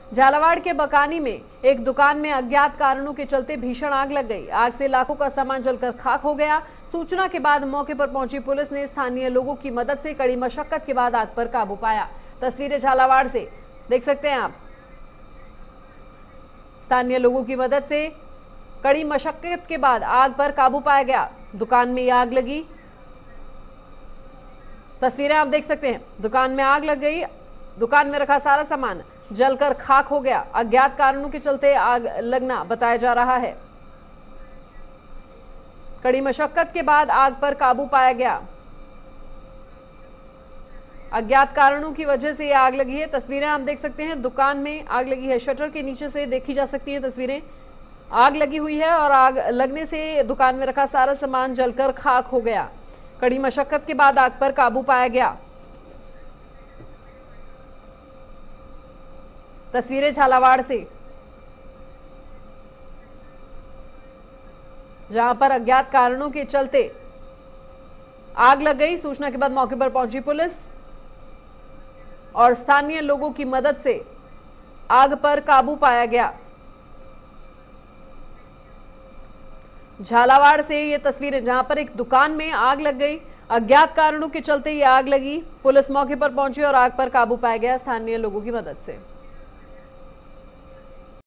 झालावाड़ के बकानी में एक दुकान में अज्ञात कारणों के चलते भीषण आग लग गई। आग से लाखों का सामान जलकर खाक हो गया। सूचना के बाद मौके पर पहुंची पुलिस ने स्थानीय लोगों की मदद से कड़ी मशक्कत के बाद आग पर काबू पाया। तस्वीरें झालावाड़ से देख सकते हैं आप। स्थानीय लोगों की मदद से कड़ी मशक्कत के बाद आग पर काबू पाया गया। दुकान में आग लगी, तस्वीरें आप देख सकते हैं। दुकान में आग लग गई, दुकान में रखा सारा सामान जलकर खाक हो गया। अज्ञात कारणों के चलते आग लगना बताया जा रहा है। कड़ी मशक्कत के बाद आग पर काबू पाया गया। अज्ञात कारणों की वजह से यह आग लगी है। तस्वीरें आप देख सकते हैं, दुकान में आग लगी है। शटर के नीचे से देखी जा सकती है तस्वीरें। आग लगी हुई है और आग लगने से दुकान में रखा सारा सामान जलकर खाक हो गया। कड़ी मशक्कत के बाद आग पर काबू पाया गया। तस्वीरें झालावाड़ से, जहां पर अज्ञात कारणों के चलते आग लग गई। सूचना के बाद मौके पर पहुंची पुलिस और स्थानीय लोगों की मदद से आग पर काबू पाया गया। झालावाड़ से ये तस्वीरें, जहां पर एक दुकान में आग लग गई। अज्ञात कारणों के चलते ये आग लगी। पुलिस मौके पर पहुंची और आग पर काबू पाया गया स्थानीय लोगों की मदद से।